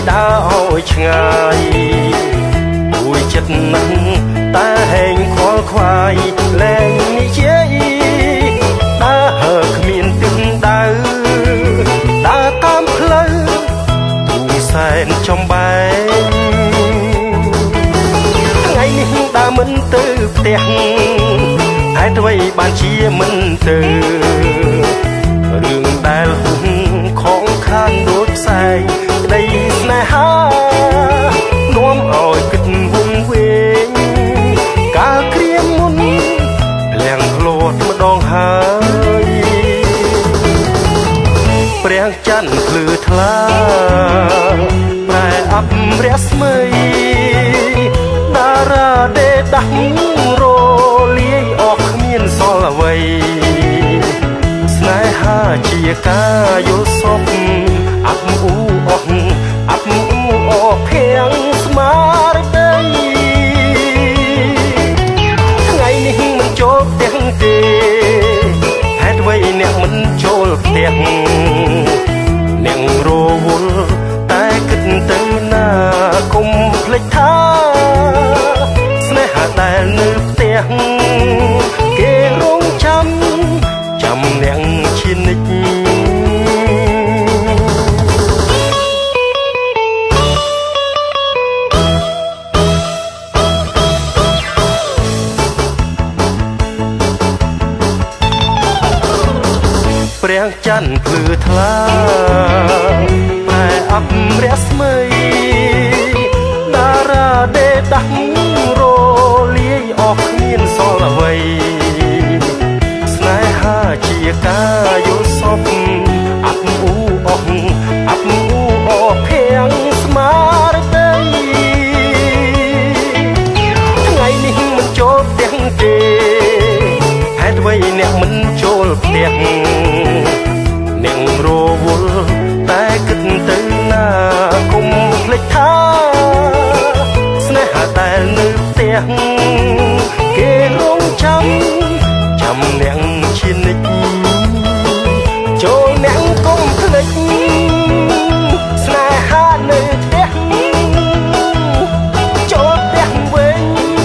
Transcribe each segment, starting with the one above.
đã ôi ngày vui chất nắng ta hẹn khó khoai lên đi chế đã hờ miền từng đau đã cam khơi thùng sen trong bay ngày nay đã mình từ tiền hai đôi bàn chia mình từ đường đài hùng khó khăn đốt say đây này ha nóm ỏi kịch vùng quê cả kia muốn làng lột mà đong hơi preng chăn lư thla prai ấp res mây đa ra để đắng rô liê ọc miên so vây snai ha chia ca yo sop ấp u ọc phèn smart đây ngày nay mình chốt tiếng tê hát vây nè mình chốt tiếng nè rô vốn tai kịch tới na cùng lệch tha snai ha tai nếp tiếng kê rong chăm nè chín nịch preng chăn phư thla prai ấp res mây đa ra để đắng rô liê ọc miên so là vây snai ha chia ca yo sop ấp u phèn smart đây ngày nay mình chốt tiếng tê hát vây nè mình chốt tiếng nè rô vốn tai kịch tới na cùng lệch tha snai ha tai nếp tiếng kê rong chăm nè chín nịch cho nè cùng lệch snai ha nếp tiếng cho tiếng vinh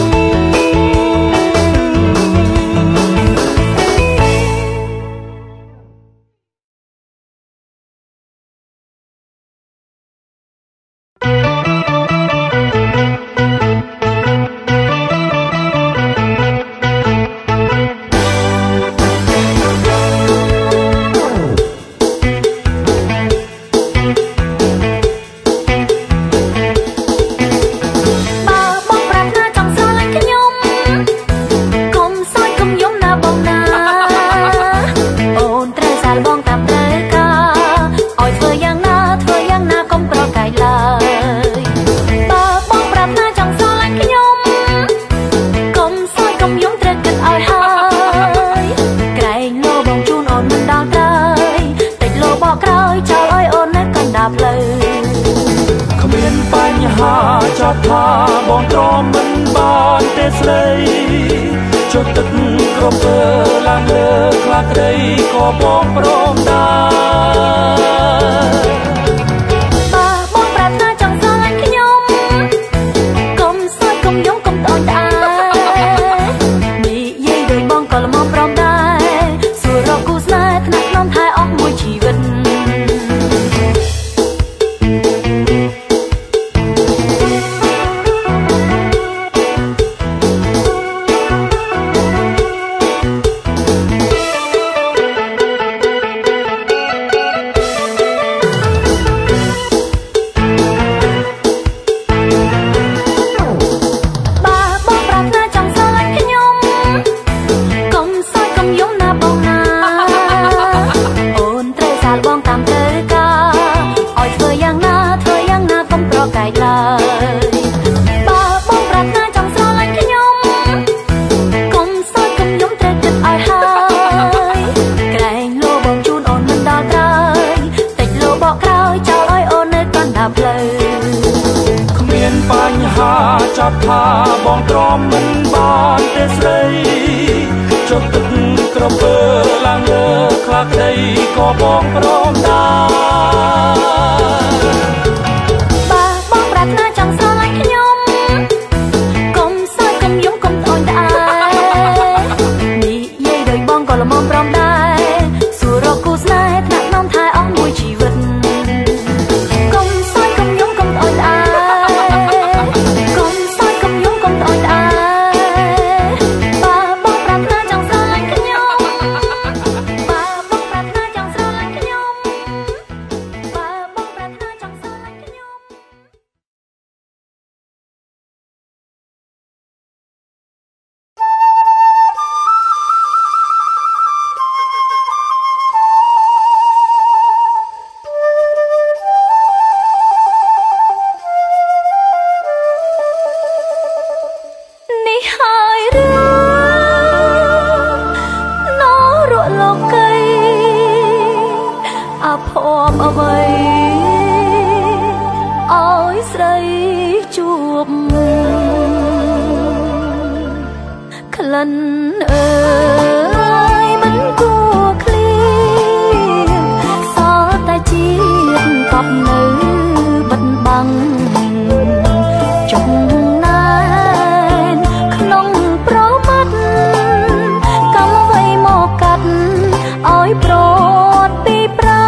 จับผ้าบองตรอมมันบานเตสเลยจบตึกกระเบือลางเลือคลากใดก็บองพร้อมได้បអ្វីឲ្យស្រីជួបក្លិនអើយមិនគួរឃ្លៀងសល់តែជាតិកប់នៅបិទបាំងចុងណែនក្នុងប្រមាត់កម្មអ្វីមកកាត់ឲ្យប្រត់ពីប្រា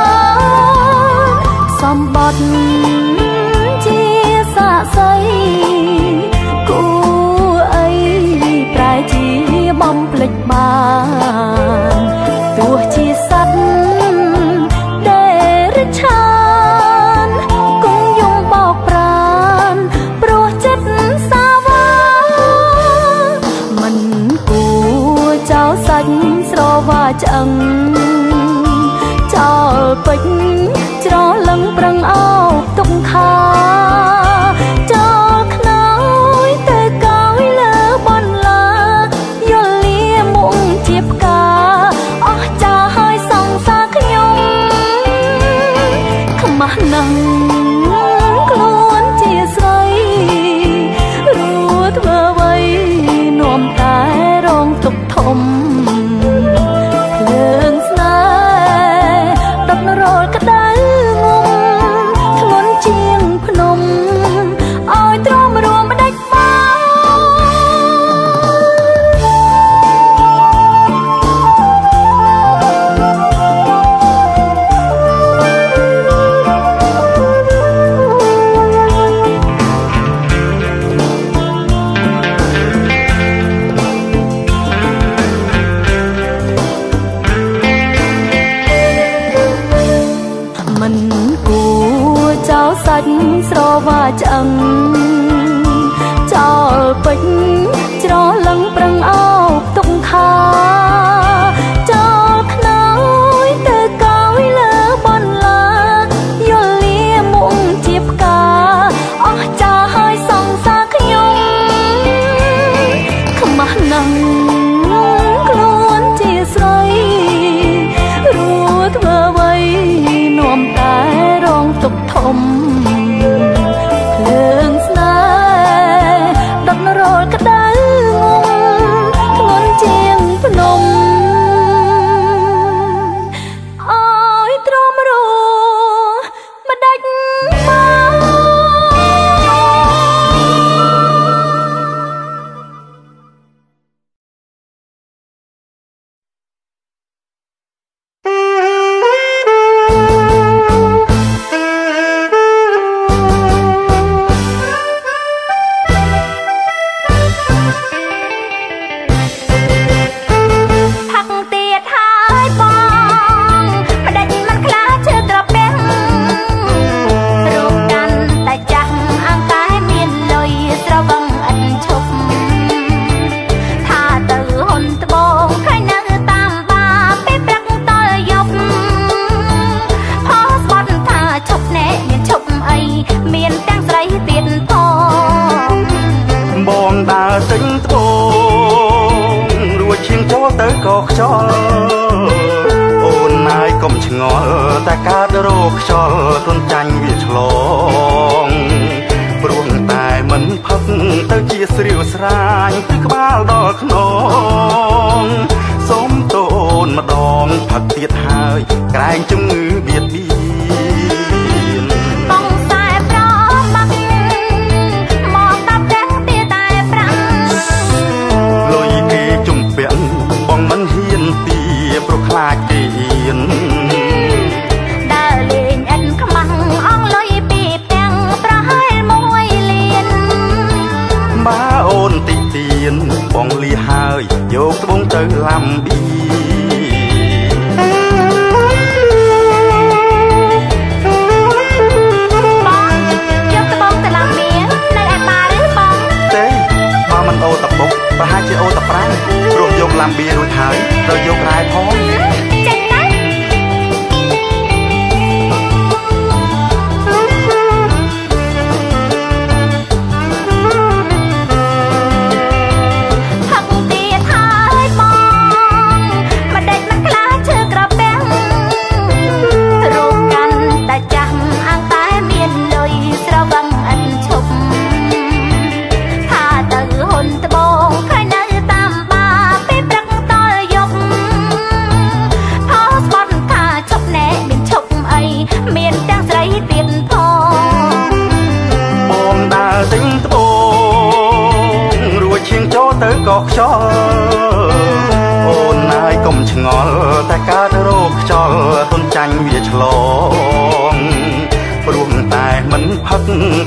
សម្បត្តិជាសាក្សីគួរអីប្រែជាបំភ្លេចបានទោះជាសត្វដែលរឆានគង់យំបោកប្រានព្រោះចិត្តសាវាមិនគួរចោលសាច់ស្រវាឆ្អឹងចោលពេជ្រច្រឡឹងប្រឹងអោបទុកខាចោលខ្នើយទៅកោយលើបន្លាយល់លាមុខជាផ្កាអស់ចាហើយសង្សារខ្ញុំខ្មាស់ណាស់ខ្លួនជាស្រីរួចធ្វើអ្វីនាំតែរងទុក្ខធំភ្លើងស្នេហ៍ដុតរលក្តៅងំធ្ងន់ជាងភ្នំឲ្យទ្រាំរួមផ្ដាច់មិនគួរចោលសាច់ស្រវាឆ្អឹងចោលពេជ្រច្រឡឹងប្រឹងអោបទុកខាចោលខ្នើយទៅកោយលើបន្លាយល់លាមុខជាផ្កាអស់ចាហើយសង្សារខ្ញុំខ្មាស់ណាស់ខ្លួនជាស្រីរួចធ្វើអ្វីនាំតែរងទុក្ខធំភ្លើងស្នេហ៍ដុតរលក្តៅងំធ្ងន់ជាងភ្នំឲ្យទ្រាំរួមមិនដាច់បានទៅក៏ខ្យល់អូនណាយកុំឆ្ងល់តែកើតរោគខ្យល់ទន់ចាញ់វាឆ្លងព្រោះតែមិនផឹកទៅជាស្រាវស្រាញពីក្បាលដល់ខ្នងសូមតូនម្ដងផឹកទៀតហើយក្រែងជំងឺបៀតបៀនបងតែប្រមាក់មកតាប់ទាំងទីតែប្រាំលុយគេជំពាក់បងមិនហ៊ានទីព្រោះខ្លាចគេហ៊ានដើរលេងអិនខ្មាំងអងលុយពីពាំងប្រហែល1លានបើអូនតិទៀនបងលីហើយយកត្បូងទៅឡាំប៊ីបងយកត្បូងទៅឡាំប៊ីនៅឯបាឬបងទេបើមិនអូតតពុកប្រហែលជាអូតប្រាំងព្រោះយកឡាំប៊ីរួចហើយត្រូវយករ៉ែផងចេញណាផឹកទៀតហើយបង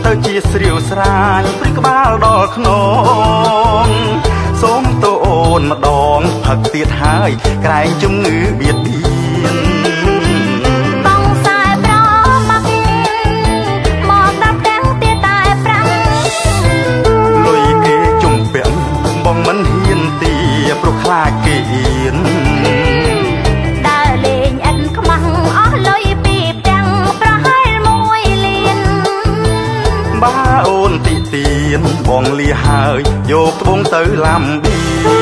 ទៅជាស្រាវស្រាញព្រីក្បាលដល់ខ្នងសូមតូអូនម្ដងផឹកទៀតហើយក្រែងជំងឺបៀតបៀនបងខ្សែប្រមកមកដល់ផ្ទាំងទៀតតែប្រាំលុយគេជំពាក់បងមិនហ៊ានទាព្រោះខ្លាចគេអៀនដើរលេងអិនខ្មាំងអស់លុយពីផ្ទាំងប្រហែល1លានបើអូនតិទៀនបងលាហើយយកត្បូងទៅឡាំបៀ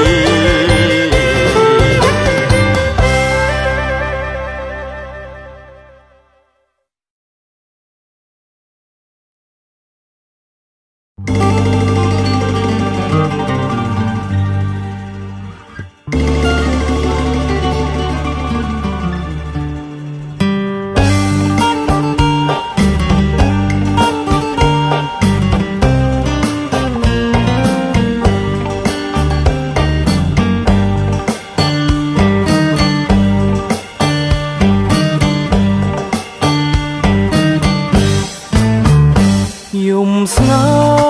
ស្ងា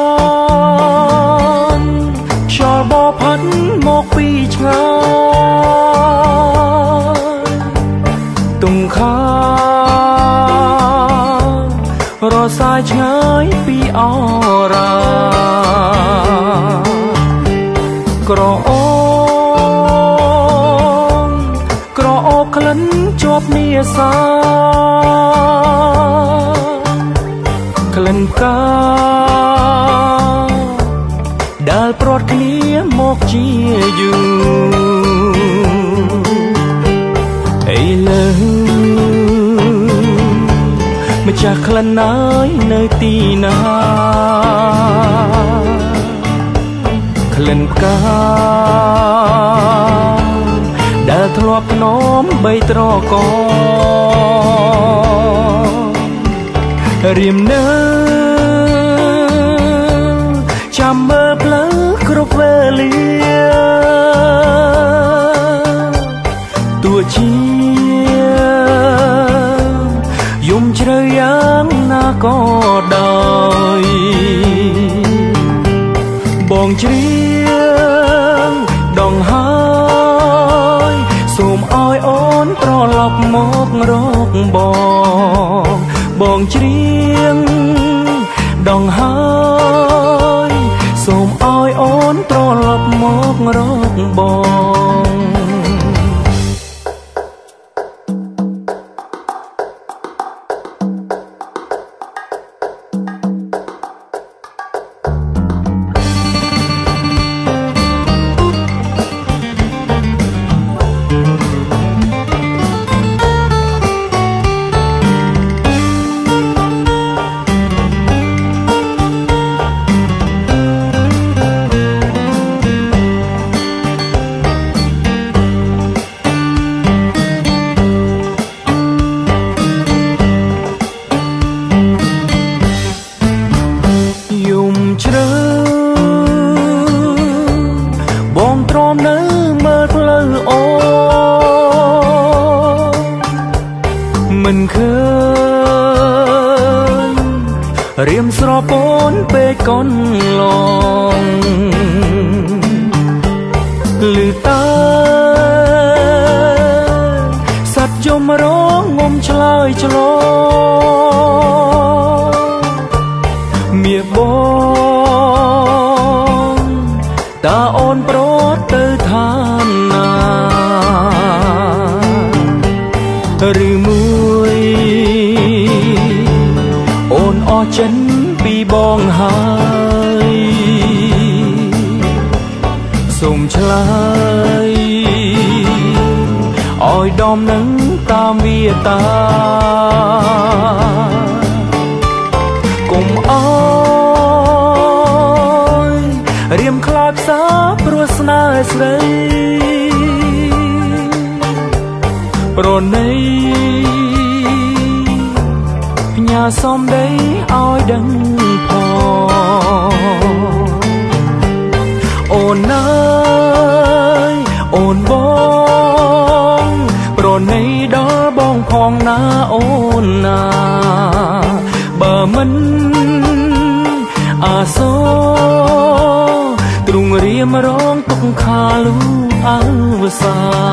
ត់ខ្យល់បោកផាត់មកពីឆ្ងាយទុំខារសាយឆ្ងាយពីអរាក្រអូបក្លិនជាប់នាសាក្លិនផ្កាដែលព្រាត់គ្នាមកជាយូរឥឡូវម្ចាស់ក្លិនណាយនៅទីណាក្លិនផ្កាដែលធ្លាប់ភ្នំបីត្រករៀមនៅចាំមើលផ្លូវគ្រប់វេលាទោះជាយំជ្រៅយ៉ាងណាក៏ដោយបងជ្រៀងដងហើយសូមឲ្យអូនត្រឡប់មករកបងជ្រៀងដងហើយសូមឲ្យអូនត្រឡប់មករកបងមិនឃើញរៀមស្រពូនពេកកូនឡងលឺតើសត្វយំរងងំឆ្លើយឆ្លងមៀបងតើអូនប្រត់ទៅឋានណាឬមួយអូនអស់ចិនពីបងហើយសូមឆ្លើយឲ្យដំណឹងតាមវាតាគុំអើយរៀមខ្លោចផ្សាព្រោះស្នេហ៍ស្រីប្រណីផ្ញើសំដីឲ្យដឹងផងអូនអើយអូនបងប្រណីដល់បងផងណាអូនណាបើមិនអាសូរទ្រុងរៀមរងទុកខាលូអវសា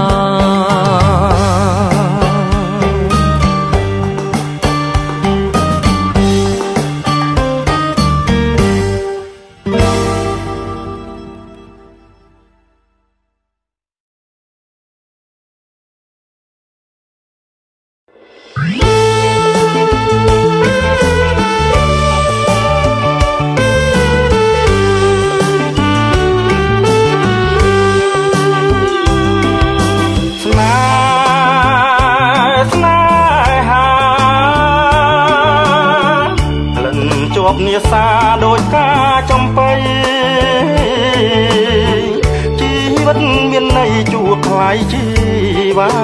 នេសាដូចការចំបៃជីវិតមានន័យជួខ្លាយជីវ៉ា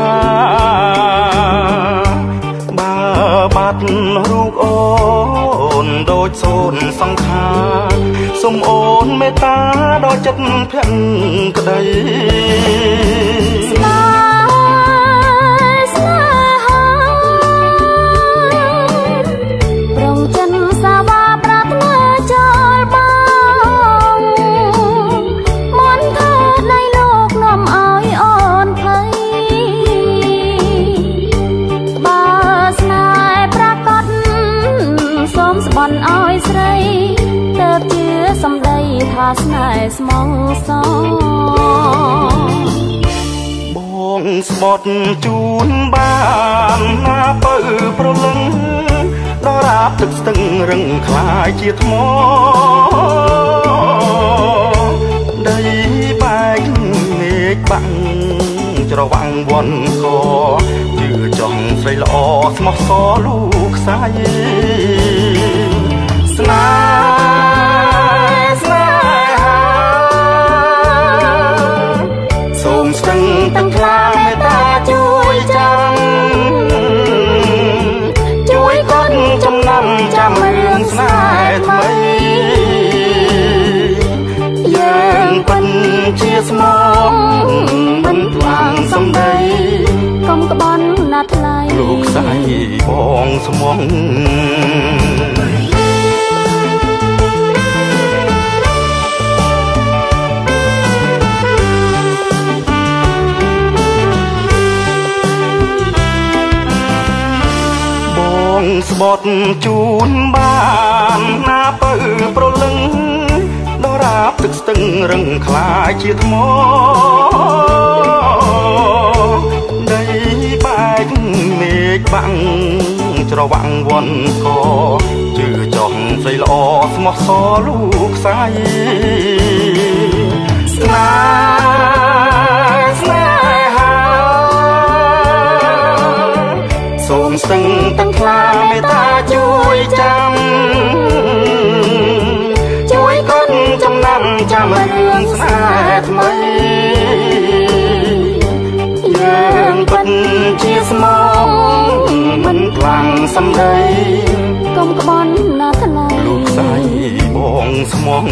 បើបាត់រូបអូនដូចសូនសង្ខារសូមអូនមេត្តាដល់ចិត្តភក្តីស្នេហ៍ស្មងសបងស្បត់ជូនបានណាបើប្រលឹងដល់រាបទឹកស្ទឹងរឹងខ្លាយជាថ្មដីបែកមេឃបាំងច្រវាំងវ័នកជឿចង់ស្រីល្អស្មោះសរលូកខ្សែស្នេសូមស្ទឹងទាំងខ្លាមេត្តាជួយចាំជួយកត់ចំណាំចាំរឿងស្នេហ៍ថ្មីយើងពិនជាស្មងមិនខ្លាំងសំដីកុំក្បន់ណាថ្លៃលោកស្រីបងស្មងស្បត់ជូនបានណាបើប្រលឹងដល់រាបទឹកស្ទឹងរឹងខ្លាយជាថ្មដីបែកមេឃបាំងច្រវាំងវ័នកជឿចង់ស្រីល្អស្មោះសរលូកខ្សែស្នេហាសូមស្ទឹងទាំងខ្លាមេត្តាជួយចាំជួយកត់ចំណាំចាំរឿងស្នេហ៍ថ្មីយើងពិតជាស្មងមិនខ្លាំងសំដីកុំក្បន់ណាថ្លៃលោកស្រីបងស្មង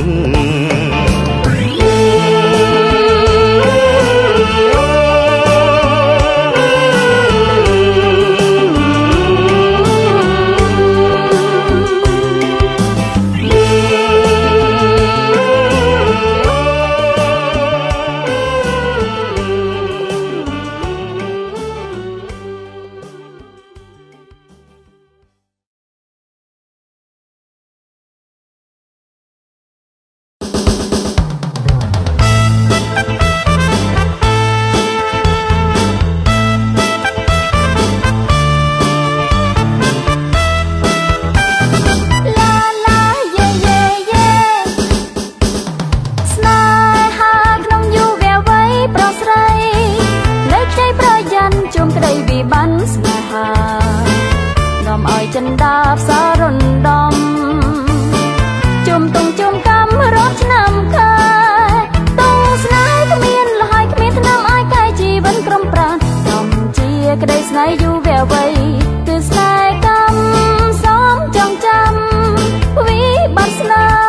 ចិនដាបសារុនដំជុំតុងជុំកំរត់ឆ្នាំខែតុងស្នេហ៍គ្មានលហើយគ្មានថ្នាំអាយកាយជីវិតក្រំប្រានកំជាក្តីស្នេហ៍យូរវែវវៃគឺស្នេហ៍កំសំចងចាំវិបត្តិស្នេហ៍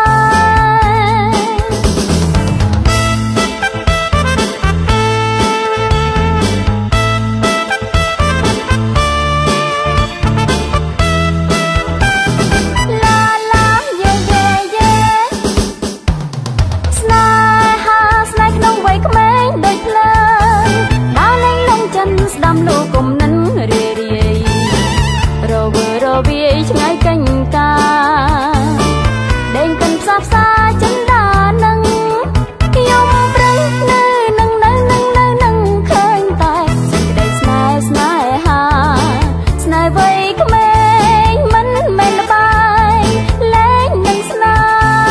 ឆ្ងាយកាញ់កាដេញកាន់ផ្សះផ្សាចិនដានឹងខ្ញុំប្រឹងនៅនឹងឃើញតែសេចក្តីស្នេហ៍ស្នេហាស្នេហ៍វ័យក្មេងមិនមែនល្បែងលេងនឹងស្នេហ៍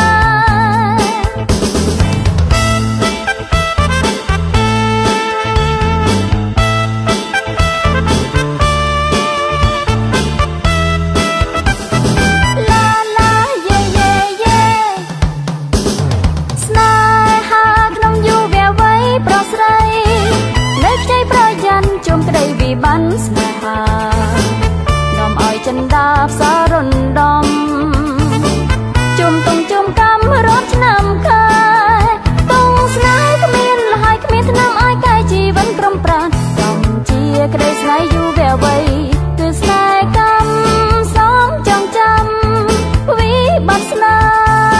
បានស្នេហានាំឲ្យចិនដាផ្សាររំដំជុំតុងជុំកម្មរាប់ឆ្នាំខែតុងស្នេហ៍គ្មានលហើយគ្មានថ្នាំឲ្យកាយជីវិតក្រំប្រាណកំជាក្តីស្នេហ៍យូរវាវ័យគឺស្នេហ៍កម្មសំចងចាំវិបត្តិស្នេហ៍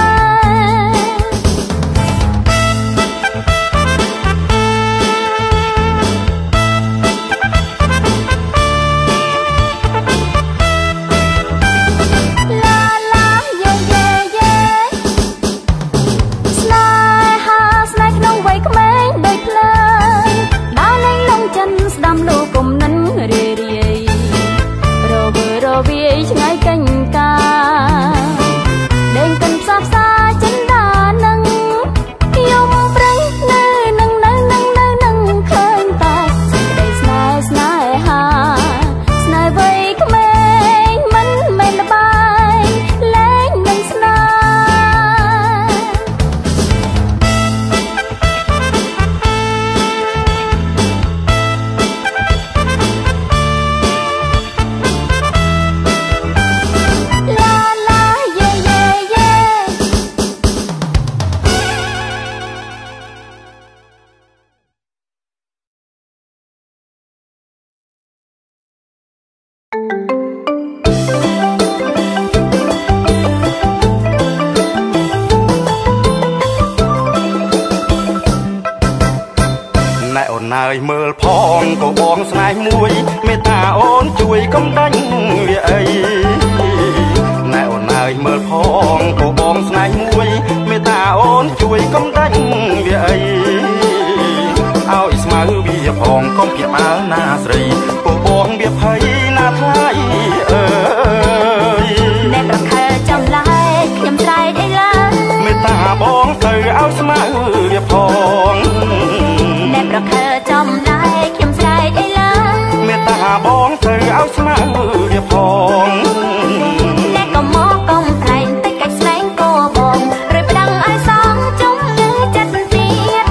ឆ្ងាយកាញ់កាដេញកាន់ផ្សះផ្សាចិនដានឹងខ្ញុំប្រឹងនៅនឹងឃើញតែសេចក្តីស្នេហ៍ស្នេហាស្នេហ៍វ័យក្មេងមិនមែនល្បែងលេងនឹងស្នេហ៍ហើយមើលផងក៏បងស្នេហ៍មួយមេត្តាអូនជួយកុំដាច់វាអីណែអូនហើយមើលផងក៏បងស្នេហ៍មួយមេត្តាអូនជួយកុំដាច់វាអីឲ្យស្មៅវាផងកុំគៀបអើណាស្រីក៏បងវាភ័យណាថ្លៃអើយណែប្រខើចំឡាយខ្ញុំស្រែកអីឡើយមេត្តាបងទៅឲ្យស្មៅវាផងណែប្រខើចំឡាយខ្ញុំស្រែកអីឡើយមេត្តាបងទៅឲ្យស្មៅវាផងណែក៏មកកុំថ្លែងតិចកាច់ស្លែងក៏បងឬប្តឹងឲ្យសងជុំញើចិត្តទៀត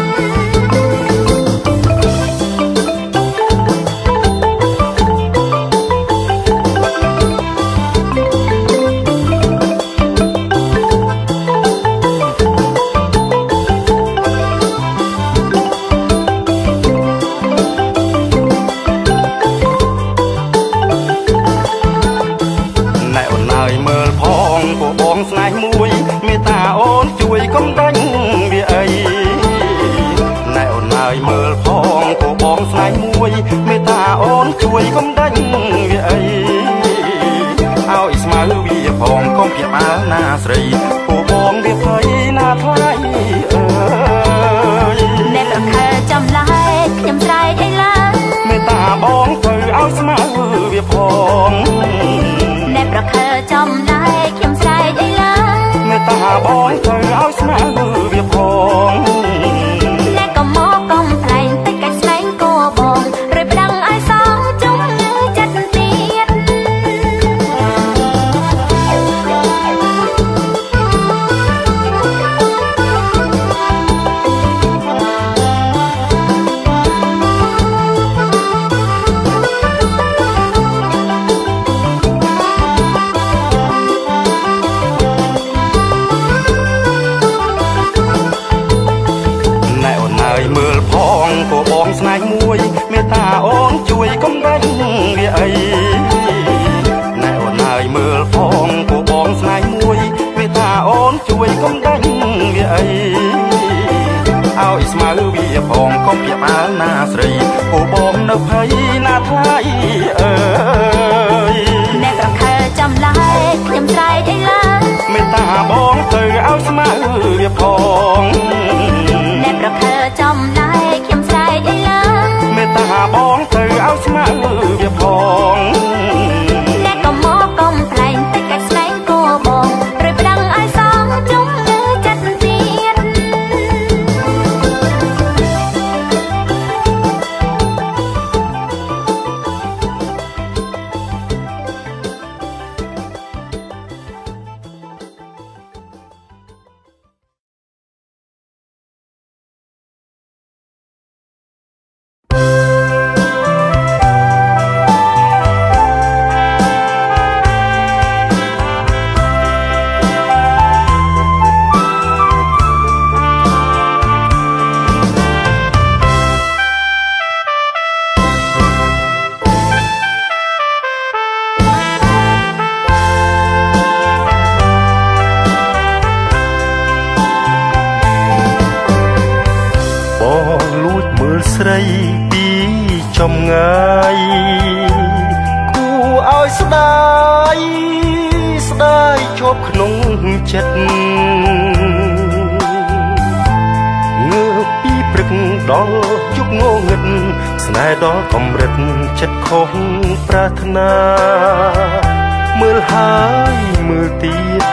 ស្នេហ៍មួយមេត្តាអូនជួយកុំដាច់វាអីណែអូនហើយមើលផងក៏បងស្នេហ៍មួយមេត្តាអូនជួយកុំដាច់វាអីឲ្យស្មៅវាផងកុំគៀបអើណាស្រីក៏បងវាភ័យណាថ្លៃអើយណែប្រខើចំឡាយខ្ញុំស្រែកអីឡើយមេត្តាបងទៅឲ្យស្មៅវាផងណែប្រខើចំឡាយខ្ញុំស្រែកអីឡើយមេត្តាបងទៅឲ្យស្មៅវាផងណែក៏មកកុំថ្លែងតិចកាច់ស្លែងក៏បងឬប្តឹងឲ្យសងជុំញើចិត្តទៀតមើលផងក៏បងស្នេហ៍មួយមេត្តាអូនជួយកុំដាច់វាអីណែអូនហើយមើលផងក៏បងស្នេហ៍មួយមេត្តាអូនជួយកុំដាច់វាអីឲ្យស្មៅវាផងកុំគៀបអើណាស្រីក៏បងនៅភ័យណាថ្លៃអើយណែប្រខើចំឡាប់ក្នុងចិត្តងើបពីព្រឹកដល់យប់ងងឹតស្នេហ៍ដល់កម្រិតចិត្តខុសប្រាថ្នាមើលហើយមើលទៀត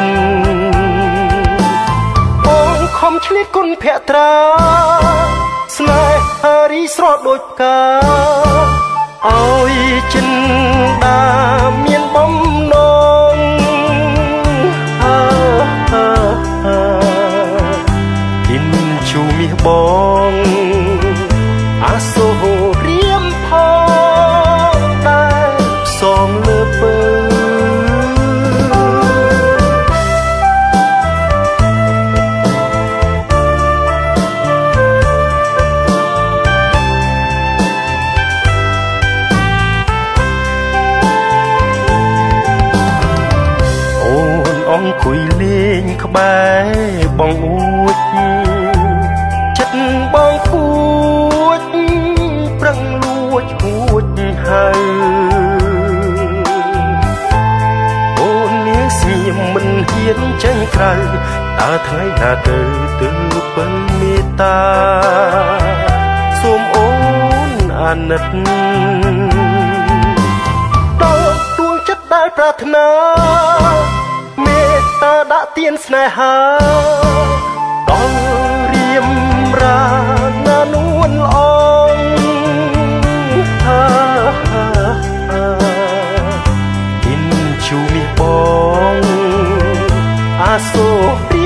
បងខំឆ្លៀតគុណភក្ត្រាស្នេហារីស្រស់ដូចផ្កាឲ្យចិនដាមានបំណងគិនជូមាសបងអាសូររៀមផងដែលផ្សងលើពើអង្គុយលេងក្បែរបងអួចចិត្តបងគួចប្រឹងលួចហួចហើយអូននាងស្ងៀមមិនហ៊ានចេញក្រៅតើថ្ងៃណាទៅពឹងមេត្តាសូមអូនអាណិតដល់ដួងចិត្តដែលប្រាថ្នាមេត្តាដាក់ទានស្នេហាដល់រៀមរាណានួនល្អងគិនជូមាសបងអាសូរ